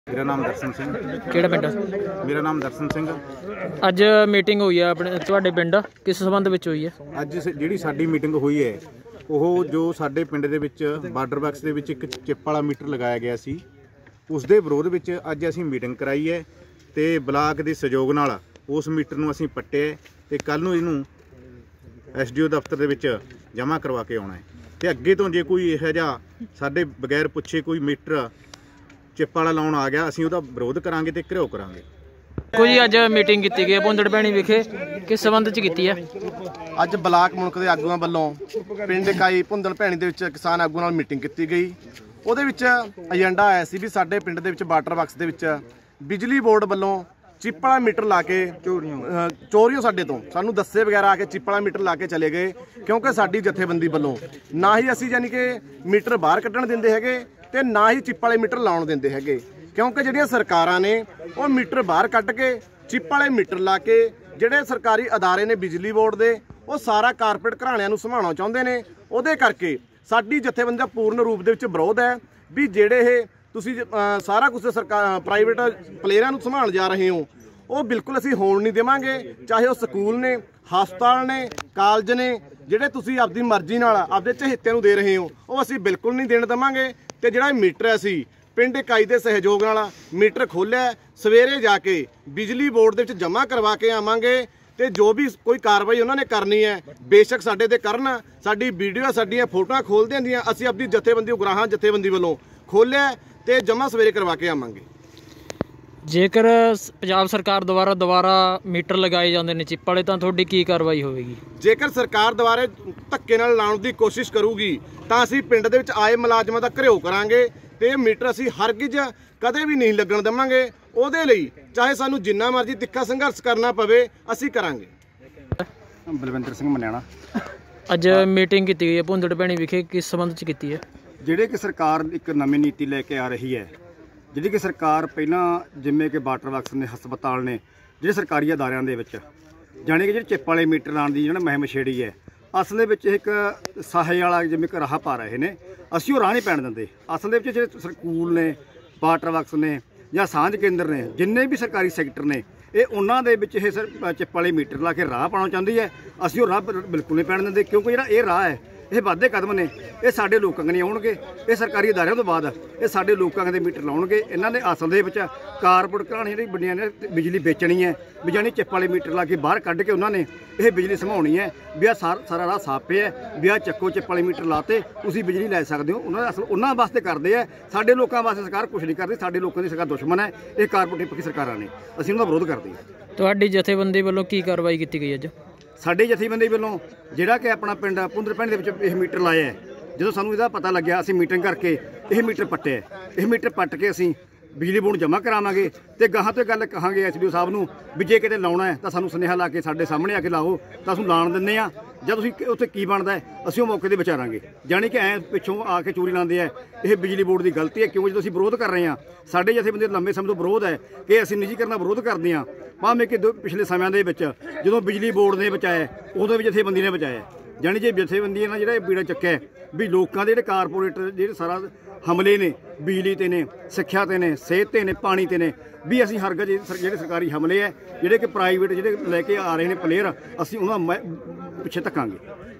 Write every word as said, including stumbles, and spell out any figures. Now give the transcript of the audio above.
मेरा नाम दर्शन सिंह। ਕਿਹੜਾ ਪਿੰਡ? मेरा नाम दर्शन सिंह। ਅੱਜ ਮੀਟਿੰਗ ਹੋਈ ਆ ਆਪਣੇ ਤੁਹਾਡੇ ਪਿੰਡ, ਕਿਸ ਸੰਬੰਧ ਵਿੱਚ ਹੋਈ ਹੈ? ਅੱਜ ਜਿਹੜੀ ਸਾਡੀ ਮੀਟਿੰਗ ਹੋਈ ਹੈ ਉਹ ਜੋ ਸਾਡੇ ਪਿੰਡ ਦੇ ਵਿੱਚ ਬਾਰਡਰ ਬਾਕਸ ਦੇ ਵਿੱਚ ਇੱਕ ਚਿੱਪ ਵਾਲਾ ਮੀਟਰ ਲਗਾਇਆ ਗਿਆ ਸੀ, ਉਸ ਦੇ ਵਿਰੋਧ ਵਿੱਚ ਅੱਜ ਅਸੀਂ ਮੀਟਿੰਗ ਕਰਾਈ ਹੈ ਤੇ ਬਲਾਕ ਦੇ ਸਹਿਯੋਗ ਨਾਲ ਉਸ ਮੀਟਰ ਨੂੰ ਅਸੀਂ ਪੱਟਿਆ ਤੇ ਕੱਲ ਨੂੰ ਇਹਨੂੰ ਐਸ ਡੀ ਓ ਦਫ਼ਤਰ ਦੇ ਵਿੱਚ ਜਮ੍ਹਾਂ ਕਰਵਾ ਕੇ ਆਉਣਾ ਹੈ ਤੇ ਅੱਗੇ ਤੋਂ ਜੇ ਕੋਈ ਇਹੋ ਜਿਹਾ ਸਾਡੇ ਬਗੈਰ ਪੁੱਛੇ ਕੋਈ ਮੀਟਰ ਚਿੱਪ ਵਾਲਾ ਲਾਉਣ ਆ ਗਿਆ ਅਸੀਂ ਉਹਦਾ ਵਿਰੋਧ ਕਰਾਂਗੇ ਤੇ ਘਿਰਾਓ ਕਰਾਂਗੇ। ਕੋਈ ਅੱਜ ਮੀਟਿੰਗ ਕੀਤੀ ਗਈ ਹੈ ਭੁੰਦੜ ਭੈਣੀ ਵਿਖੇ, ਕਿਸ ਸੰਬੰਧ ਚ ਕੀਤੀ ਹੈ? ਅੱਜ ਬਲਾਕ ਮੁਲਕ ਦੇ ਆਗੂਆਂ ਵੱਲੋਂ ਪਿੰਡ ਇਕਾਈ ਭੁੰਦੜ ਭੈਣੀ ਦੇ ਵਿੱਚ ਕਿਸਾਨ ਆਗੂ ਨਾਲ ਮੀਟਿੰਗ ਕੀਤੀ ਗਈ। ਉਹਦੇ ਵਿੱਚ ਏਜੰਡਾ ਆਇਆ ਸੀ ਵੀ ਸਾਡੇ ਪਿੰਡ ਦੇ ਵਿੱਚ ਵਾਟਰ ਬਾਕਸ ਦੇ ਵਿੱਚ ਬਿਜਲੀ ਬੋਰਡ ਵੱਲੋਂ ਚਿੱਪ ਵਾਲਾ ਮੀਟਰ ਲਾ ਕੇ ਚੋਰੀਆਂ ਚੋਰੀਆਂ ਸਾਡੇ ਤੋਂ ਸਾਨੂੰ ਦੱਸੇ ਵਗੈਰਾ ਆ ਕੇ ਚਿੱਪ ਵਾਲਾ ਮੀਟਰ ਲਾ ਕੇ ਚਲੇ ਗਏ, ਕਿਉਂਕਿ ਸਾਡੀ ਜਥੇਬੰਦੀ ਵੱਲੋਂ ਨਾ ਹੀ ਅਸੀਂ ਯਾਨੀ ਕਿ ਮੀਟਰ ਬਾਹਰ ਕੱਢਣ ਦਿੰਦੇ ਹੈਗੇ ਤੇ ਨਾ ਹੀ ਚਿੱਪ ਵਾਲੇ ਮੀਟਰ ਲਾਉਣ ਦਿੰਦੇ ਹੈਗੇ, ਕਿਉਂਕਿ ਜਿਹੜੀਆਂ ਸਰਕਾਰਾਂ ਨੇ ਉਹ ਮੀਟਰ ਬਾਹਰ ਕੱਢ ਕੇ ਚਿੱਪ ਵਾਲੇ ਮੀਟਰ ਲਾ ਕੇ ਜਿਹੜੇ ਸਰਕਾਰੀ ਅਦਾਰੇ ਨੇ ਬਿਜਲੀ ਬੋਰਡ ਦੇ ਉਹ ਸਾਰਾ ਕਾਰਪੋਰੇਟ ਘਰਾਣਿਆਂ ਨੂੰ ਸੰਭਾਲਣਾ ਚਾਹੁੰਦੇ ਨੇ। ਉਹਦੇ ਕਰਕੇ ਸਾਡੀ ਜਥੇਬੰਦੀ ਦਾ ਪੂਰਨ ਰੂਪ ਦੇ ਵਿੱਚ ਵਿਰੋਧ ਹੈ ਵੀ ਜਿਹੜੇ ਇਹ ਤੁਸੀਂ ਸਾਰਾ ਕੁਝ ਸਰਕਾਰ ਪ੍ਰਾਈਵੇਟ ਪਲੇਅਰਾਂ ਨੂੰ ਸੰਭਾਲ ਜਾ ਰਹੇ ਹੋ ਉਹ ਬਿਲਕੁਲ ਅਸੀਂ ਹੋਣ ਨਹੀਂ ਦੇਵਾਂਗੇ, ਚਾਹੇ ਉਹ ਸਕੂਲ ਨੇ, ਹਸਪਤਾਲ ਨੇ, ਕਾਲਜ ਨੇ, ਜਿਹੜੇ ਤੁਸੀਂ ਆਪਦੀ ਮਰਜ਼ੀ ਨਾਲ ਆਪਦੇ ਚਹੇਤਿਆਂ ਨੂੰ ਦੇ ਰਹੇ ਹੋ ਉਹ ਅਸੀਂ ਬਿਲਕੁਲ ਨਹੀਂ ਦੇਣ ਦੇਵਾਂਗੇ। ਤੇ ਜਿਹੜਾ ਮੀਟਰ ਹੈ ਅਸੀਂ ਪਿੰਡ ਇਕਾਈ ਦੇ ਸਹਿਯੋਗ ਨਾਲ ਮੀਟਰ ਖੋਲ੍ਹਿਆ, ਸਵੇਰੇ ਜਾ ਕੇ ਬਿਜਲੀ ਬੋਰਡ ਦੇ ਵਿੱਚ ਜਮ੍ਹਾਂ ਕਰਵਾ ਕੇ ਆਵਾਂਗੇ ਤੇ ਜੋ ਵੀ ਕੋਈ ਕਾਰਵਾਈ ਉਹਨਾਂ ਨੇ ਕਰਨੀ ਹੈ ਬੇਸ਼ੱਕ ਸਾਡੇ ਤੇ ਕਰਨ। ਸਾਡੀ ਵੀਡੀਓ ਸਾਡੀਆਂ ਫੋਟੋਆਂ ਖੋਲ੍ਹਦੇ ਹੁੰਦੀਆਂ, ਅਸੀਂ ਆਪਣੀ ਜਥੇਬੰਦੀ ਉਗਰਾਹਾਂ ਜਥੇਬੰਦੀ ਵੱਲੋਂ ਖੋਲ੍ਹਿਆ ਤੇ ਜਮ੍ਹਾਂ ਸਵੇਰੇ ਕਰਵਾ ਕੇ ਆਵਾਂਗੇ। ਜੇਕਰ ਪੰਜਾਬ ਸਰਕਾਰ ਦੁਆਰਾ ਦੁਬਾਰਾ ਮੀਟਰ ਲਗਾਏ ਜਾਂਦੇ ਨੇ ਚਿੱਪ ਵਾਲੇ ਤਾਂ ਤੁਹਾਡੀ ਕੀ ਕਾਰਵਾਈ ਹੋਵੇਗੀ? ਜੇਕਰ ਸਰਕਾਰ ਦੁਆਰੇ ਧੱਕੇ ਨਾਲ ਲਾਉਣ ਦੀ ਕੋਸ਼ਿਸ਼ ਕਰੂਗੀ ਤਾਂ ਅਸੀਂ ਪਿੰਡ ਦੇ ਵਿੱਚ ਆਏ ਮੁਲਾਜ਼ਮਾਂ ਦਾ ਘਿਰਾਓ ਕਰਾਂਗੇ ਤੇ ਇਹ ਮੀਟਰ ਅਸੀਂ ਹਰਗਿਜ਼ ਕਦੇ ਵੀ ਨਹੀਂ ਲੱਗਣ ਦੇਵਾਂਗੇ। ਉਹਦੇ ਲਈ ਚਾਹੇ ਸਾਨੂੰ ਜਿੰਨਾ ਮਰਜ਼ੀ ਤਿੱਖਾ ਸੰਘਰਸ਼ ਕਰਨਾ ਪਵੇ ਅਸੀਂ ਕਰਾਂਗੇ। ਬਲਵਿੰਦਰ ਸਿੰਘ ਮਨਿਆਣਾ। ਅੱਜ ਮੀਟਿੰਗ ਕੀਤੀ ਗਈ ਹੈ ਭੁੰਦੜ ਭੈਣੀ ਵਿਖੇ, ਕਿਸ ਸੰਬੰਧ ਚ ਕੀਤੀ ਹੈ? ਜਿਹੜੇ ਕਿ ਸਰਕਾਰ ਇੱਕ ਨਵੀਂ ਨੀਤੀ ਲੈ ਕੇ ਆ ਰਹੀ ਹੈ, ਜਿਹੜੀ ਕਿ ਸਰਕਾਰ ਪਹਿਲਾਂ ਜਿਵੇਂ ਕਿ ਵਾਟਰ ਬਾਕਸ ਨੇ, ਹਸਪਤਾਲ ਨੇ, ਜਿਹੜੇ ਸਰਕਾਰੀ ਅਦਾਰਿਆਂ ਦੇ ਵਿੱਚ ਜਾਣੀ ਕਿ ਜਿਹੜੇ ਚਿੱਪ ਵਾਲੇ ਮੀਟਰ ਲਾਉਣ ਦੀ ਜਿਹੜਾ ਮੁਹਿੰਮ ਛੇੜੀ ਹੈ, ਅਸਲ ਦੇ ਵਿੱਚ ਇੱਕ ਸਾਹੇ ਵਾਲਾ ਜਿਵੇਂ ਕਿ ਰਾਹ ਪਾ ਰਹੇ ਨੇ, ਅਸੀਂ ਉਹ ਰਾਹ ਨਹੀਂ ਪੈਣ ਦਿੰਦੇ। ਅਸਲ ਦੇ ਵਿੱਚ ਜਿਹੜੇ ਸਕੂਲ ਨੇ, ਵਾਟਰ ਬਾਕਸ ਨੇ ਜਾਂ ਸਾਂਝ ਕੇਂਦਰ ਨੇ, ਜਿੰਨੇ ਵੀ ਸਰਕਾਰੀ ਸੈਕਟਰ ਨੇ, ਇਹ ਉਹਨਾਂ ਦੇ ਵਿੱਚ ਇਹ ਸਰ ਚਿੱਪ ਵਾਲੇ ਮੀਟਰ ਲਾ ਕੇ ਰਾਹ ਪਾਉਣਾ ਚਾਹੁੰਦੀ ਹੈ। ਅਸੀਂ ਉਹ ਰਾਹ ਬਿਲਕੁਲ ਨਹੀਂ ਪੈਣ ਦਿੰਦੇ, ਕਿਉਂਕਿ ਜਿਹੜਾ ਇਹ ਰਾਹ ਹੈ ਇਹ ਵਾਧੇ ਕਦਮ ਨੇ, ਇਹ ਸਾਡੇ ਲੋਕਾਂ ਨਹੀਂ ਆਉਣਗੇ, ਇਹ ਸਰਕਾਰੀ ਅਦਾਰਿਆਂ ਤੋਂ ਬਾਅਦ ਇਹ ਸਾਡੇ ਲੋਕਾਂ ਦੇ ਮੀਟਰ ਲਾਉਣਗੇ। ਇਹਨਾਂ ਦੇ ਅਸਲ ਦੇ ਵਿੱਚ ਕਾਰਪੋਰੇਟ ਘਰਾਣੇ ਜਿਹੜੀ ਵੱਡੀਆਂ ਨੇ ਬਿਜਲੀ ਵੇਚਣੀ ਹੈ ਵੀ ਜਾਣੀ ਚਿੱਪ ਵਾਲੇ ਮੀਟਰ ਲਾ ਕੇ ਬਾਹਰ ਕੱਢ ਕੇ ਉਹਨਾਂ ਨੇ ਇਹ ਬਿਜਲੀ ਸੰਭਾਉਣੀ ਹੈ ਵੀ ਆ ਸਾਰਾ ਰਾਹ ਸਾਫ਼ ਪਿਆ ਵੀ ਆ ਚੱਕੋ ਚਿੱਪ ਵਾਲੇ ਮੀਟਰ ਲਾਤੇ ਤੁਸੀਂ ਬਿਜਲੀ ਲੈ ਸਕਦੇ ਹੋ। ਉਹਨਾਂ ਦਾ ਅਸਲ ਉਹਨਾਂ ਵਾਸਤੇ ਕਰਦੇ ਆ, ਸਾਡੇ ਲੋਕਾਂ ਵਾਸਤੇ ਸਰਕਾਰ ਕੁਛ ਨਹੀਂ ਕਰਦੀ। ਸਾਡੇ ਲੋਕਾਂ ਦੀ ਸਰਕਾਰ ਦੁਸ਼ਮਣ ਹੈ, ਇਹ ਕਾਰਪੋਰੇਟ ਪੱਕੀ ਸਰਕਾਰਾਂ ਨੇ, ਅਸੀਂ ਉਹਨਾਂ ਦਾ ਵਿਰੋਧ ਕਰਦੇ ਹਾਂ। ਤੁਹਾਡੀ ਜਥੇਬੰਦੀ ਵੱਲੋਂ ਕੀ ਕਾਰਵਾਈ ਕੀਤੀ ਗਈ ਅੱਜ? ਸਾਡੀ ਜਥੇਬੰਦੀ ਵੱਲੋਂ ਜਿਹੜਾ ਕਿ ਆਪਣਾ ਪਿੰਡ ਭੁੰਦੜ ਭੈਣੀ ਦੇ ਵਿੱਚ ਇਹ ਮੀਟਰ ਲਾਇਆ ਹੈ, ਜਦੋਂ ਸਾਨੂੰ ਇਹਦਾ ਪਤਾ ਲੱਗਿਆ ਅਸੀਂ ਮੀਟਿੰਗ ਕਰਕੇ ਇਹ ਮੀਟਰ ਪੱਟਿਆ। ਇਹ ਮੀਟਰ ਪੱਟ ਕੇ ਅਸੀਂ ਬਿਜਲੀ ਬੋਰਡ ਜਮ੍ਹਾਂ ਕਰਾਵਾਂਗੇ ਤੇ ਗਾਹਾਂ ਤੋਂ ਗੱਲ ਕਹਾਂਗੇ ਐਸ ਡੀ ਓ ਸਾਹਿਬ ਨੂੰ ਵੀ ਜੇ ਕਿਤੇ ਲਾਉਣਾ ਹੈ ਤਾਂ ਸਾਨੂੰ ਸੁਨੇਹਾ ਲਾ ਕੇ ਸਾਡੇ ਸਾਹਮਣੇ ਆ ਕੇ ਲਾਓ ਤਾਂ ਅਸੀਂ ਲਾਉਣ ਦਿੰਦੇ ਹਾਂ। ਜਦ ਤੁਸੀਂ ਉੱਥੇ ਕੀ ਬਣਦਾ ਅਸੀਂ ਉਹ ਮੌਕੇ 'ਤੇ ਵਿਚਾਰਾਂਗੇ। ਜਾਣੀ ਕਿ ਐਂ ਪਿੱਛੋਂ ਆ ਕੇ ਚੋਰੀ ਲਾਉਂਦੇ ਆ, ਇਹ ਬਿਜਲੀ ਬੋਰਡ ਦੀ ਗਲਤੀ ਹੈ। ਕਿਉਂ ਜਦੋਂ ਅਸੀਂ ਵਿਰੋਧ ਕਰ ਰਹੇ ਹਾਂ, ਸਾਡੇ ਜਥੇਬੰਦੀ ਦਾ ਲੰਬੇ ਸਮੇਂ ਤੋਂ ਵਿਰੋਧ ਹੈ ਕਿ ਅਸੀਂ ਨਿੱਜੀਕਰਨ ਦਾ ਵਿਰੋਧ ਕਰਦੇ ਹਾਂ। ਭਾਵੇਂ ਕਿ ਪਿਛਲੇ ਸਮਿਆਂ ਦੇ ਵਿੱਚ ਜਦੋਂ ਬਿਜਲੀ ਬੋਰਡ ਨੇ ਬਚਾਇਆ ਉਦੋਂ ਵੀ ਜਥੇਬੰਦੀ ਨੇ ਬਚਾਇਆ। ਜਾਣੀ ਜੇ ਜਥੇਬੰਦੀ ਨਾਲ ਜਿਹੜਾ ਇਹ ਬੀੜਾ ਚੱਕਿਆ ਵੀ ਲੋਕਾਂ ਦੇ ਜਿਹੜੇ ਕਾਰਪੋਰੇਟ ਜਿਹੜੇ ਸਾਰਾ ਹਮਲੇ ਨੇ ਬਿਜਲੀ 'ਤੇ ਨੇ, ਸਿੱਖਿਆ 'ਤੇ ਨੇ, ਸਿਹਤ 'ਤੇ ਨੇ, ਪਾਣੀ 'ਤੇ ਨੇ, ਵੀ ਅਸੀਂ ਹਰਗਜ਼ ਜਿਹੜੇ ਸਰਕਾਰੀ ਹਮਲੇ ਹੈ ਜਿਹੜੇ ਕਿ ਪ੍ਰਾਈਵੇਟ ਜਿਹੜੇ ਲੈ ਕੇ ਆ ਰਹੇ ਨੇ ਪਲੇਅਰ, ਅਸੀਂ ਉਹਨਾਂ ਪਿੱਛੇ ਧੱਕਾਂਗੇ।